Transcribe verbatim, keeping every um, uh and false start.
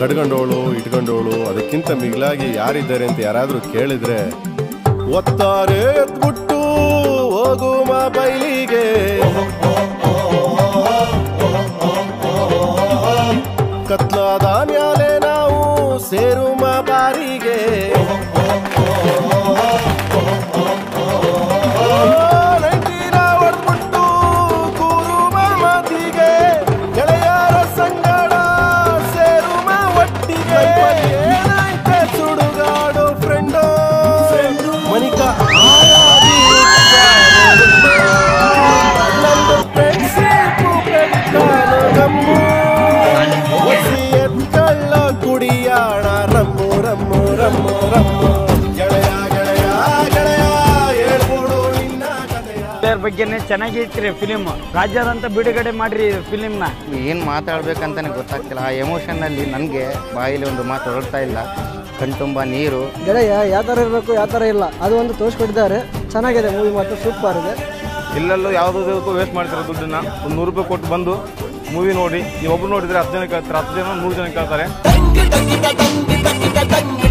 ಕಡ್ಕೊಂಡೋಳು ಇಟ್ಕೊಂಡೋಳು ಅದಕ್ಕಿಂತ ಮಿಗಿಲಾಗಿ ಯಾರಿದ್ದಾರೆ ಅಂತ ಯಾರಾದ್ರೂ ಕೇಳಿದ್ರೆ ಒತ್ತಾರೆ ಎದ್ಬಿಟ್ಟು ಹೋಗುಮ ಬೈಲಿಗೆ ಕತ್ಲಾದ ಮ್ಯಾಲೆ ನಾವು ಸೇರುಮ ಬಾರಿಗೆ ನೈಂಟಿನ ಹೊಡ್ಬಿಟ್ಟು ಕೂರುಮ ಮಾತಿಗೆ ಗೆಳೆಯರ ಸಂಗಡ ಸೇರುಮ ಒಟ್ಟಿಗೆ ಏನಾಯ್ತೆ ಸುಡುಗಾಡು ಫ್ರೆಂಡು ಮನಿಕ ನಂದು ಫ್ರೆಂಡ್ಶಿಪ್ ಗಮ್ಮು ಎತ್ಕಳ್ಳ ಕುಡಿಯಾಣ ರಮ್ಮು ರಮ್ಮು ರಮ್ಮು ರಮ್ಮು ಗೆಳೆಯ ಗೆಳೆಯ ಗೆಳೆಯ ಹೇಳ್ಕೊಡು ನಿನ್ನ ಕಥೆಯ ಬಗ್ಗೆನೇ ಚೆನ್ನಾಗೈತ್ರಿ ಫಿಲಿಮ್ ರಾಜ್ಯಾದ್ಯಂತ ಬಿಡುಗಡೆ ಮಾಡ್ರಿ ಫಿಲಿಮ್ನ. ಏನು ಮಾತಾಡ್ಬೇಕಂತಾನೆ ಗೊತ್ತಾಗ್ತಿಲ್ಲ. ಆ ಎಮೋಷನ್ನಲ್ಲಿ ನನಗೆ ಬಾಯಲ್ಲಿ ಒಂದು ಮಾತು ಹೊರಡ್ತಾ ಇಲ್ಲ. ಕಣ್ತುಂಬ ನೀರು. ಗೆಳೆಯ ಯಾವ ಥರ ಇರಬೇಕು ಯಾವ ಥರ ಇಲ್ಲ ಅದು ಒಂದು ತೋರಿಸ್ಕೊಟ್ಟಿದ್ದಾರೆ. ಚೆನ್ನಾಗಿದೆ ಮೂವಿ ಮಾತ್ರ ಸೂಪರ್ ಇದೆ. ಇಲ್ಲೆಲ್ಲೂ ಯಾವುದಕ್ಕೂ ವೇಸ್ಟ್ ಮಾಡ್ತಾರೆ ದುಡ್ಡನ್ನ. ಒಂದು ನೂರು ರೂಪಾಯಿ ಕೊಟ್ಟು ಬಂದು ಮೂವಿ ನೋಡಿ ನೀವು ಒಬ್ರು ನೋಡಿದ್ರೆ ಹತ್ತು ಜನ ಕೇಳ್ತಾರೆ, ಹತ್ತು ಜನ ನೂರು ಜನ ಕೇಳ್ತಾರೆ.